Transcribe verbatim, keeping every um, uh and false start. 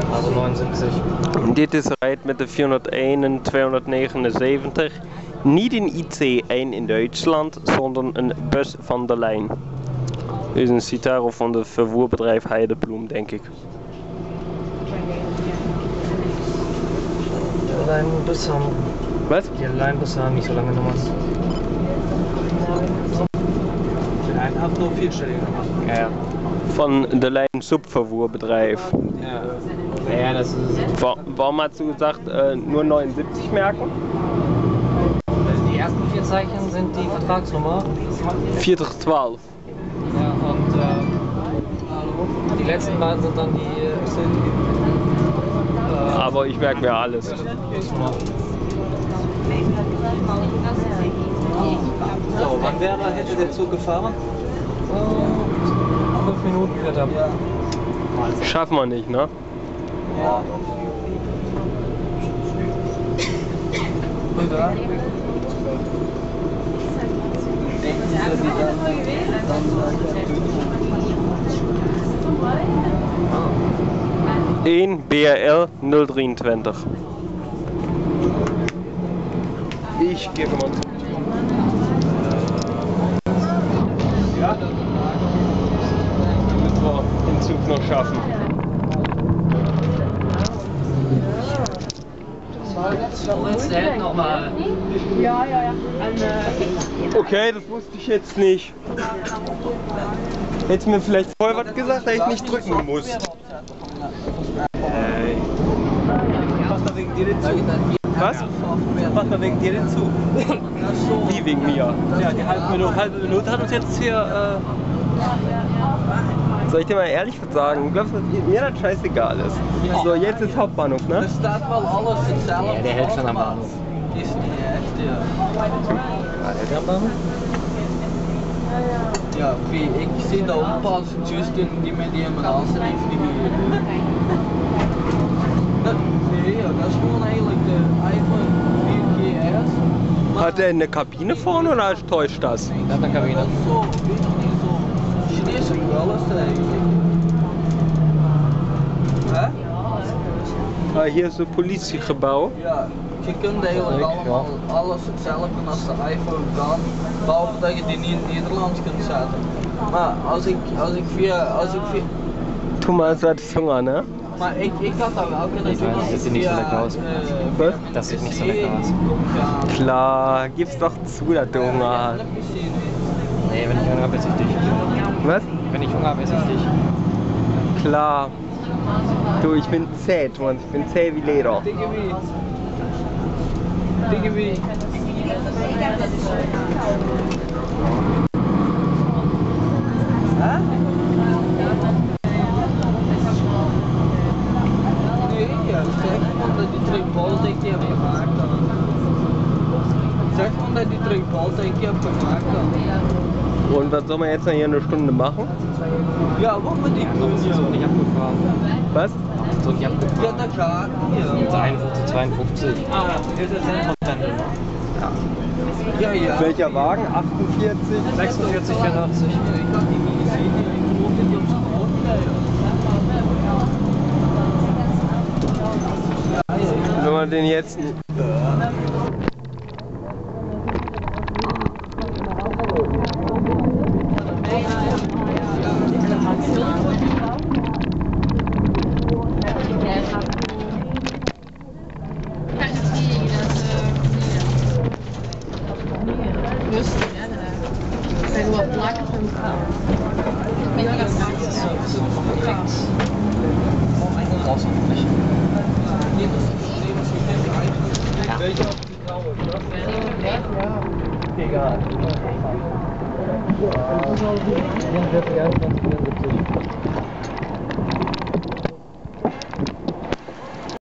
Also neunensiebzig. Dit is rijdt met de vierhonderdéén en tweehonderdnegenenzeventig niet een I C één in Duitsland, sondern een bus van de lijn. Dit is een citaat van het vervoerbedrijf Heidebloem, denk ik. Die Lijnbus haben. Wat? Die Lijnbus haben nicht so lange Nummern. Hij heeft nog vierstellige nummers. Ja, ja. Van de lijn Subvervoerbedrijf. Ja, ja, das ist. Wa warum hast du gesagt, äh, nur neunundsiebzig merken? Die ersten vier Zeichen sind die Vertragsnummer. vierzig zwölf. Ja, und äh, die letzten beiden sind dann die. Äh, Aber ich merke mir alles. So, wann wäre, hätte der Zug gefahren? Äh, fünf Minuten wird er. Schaffen wir nicht, ne? Ja. één B R L nul drieëntwintig. Ich gebe mal. Ja? Damit wir den Zug noch schaffen. Nochmal. Ja, ja, ja. Okay, das wusste ich jetzt nicht. Hättest du mir vielleicht vorher was gesagt, dass ich nicht drücken muss. Was? Was war wegen dir den Zug? Wie wegen mir? Ja, die halbe Minute, halbe Minute hat uns jetzt hier. Äh Soll ich dir mal ehrlich was sagen? Du glaubst, dass mir das scheißegal ist. So, jetzt ist Hauptbahnhof, ne? Er staat wel alles hetzelfde. Ja, der hält schon am Bahnhof. Is niet echt, ja. War der der am Bahnhof? Ja, wie ik zie dat oppassen, juist in die met die hebben aanstaan heeft niet meer. Nee, ja, dat is gewoon eigenlijk de iPhone vier G S. Hat er eine Kabine vorne oder täuscht das? Das ist eine Kabine. Dat is zo, weet ik niet zo. Chinese wel is eigenlijk. Hè? Ah, hier ist so ein Polizeigebouw. Ja, je kunt eigenlijk allemaal alles hetzelfde als de iPhone kan, behalve dat je die niet in het Nederlands kunt zetten. Maar als ik, als ik via, als ik via, Thomas hat Hunger, ne? maar ik, ik had dat wel kunnen doen als Das ik sieht nicht so via, lecker aus. eh, Was? Das sieht nicht so lecker aus. Klar, gib's doch zu, dass du Hunger Ja, hast. dat is misschien. Nee, wenn ich Hunger habe, esse ich dich. Was? Wenn ich Hunger habe, esse ich dich. Klar. Du, ich bin zäh, Thomas, ich bin zäh wie Leder. Tegen wie? Tegen wie? Hè? Nee, ja, zeg gewoon dat die terug Baltic hebben gemaakt dan. Zeg gewoon dat die terug Baltic hebben gemaakt dan. Und was soll man jetzt noch hier eine Stunde machen? Ja, wat moet ik doen? Das ist so nicht abgefahren. Was? So nicht Ja, abgefahren. dat gaat. Ja. einundvierzig, zweiundfünfzig. Ah, dit is een Pendel, ne? Ja, ja. Welcher Wagen? achtundvierzig? sechsundvierzig, vierundachtzig. Ik had die niet gezien, ik geloof dat die op zijn hoofd rijden. Wenn man den jetzt. Egal. vierundvierzig, einundzwanzig, vierundsiebzig.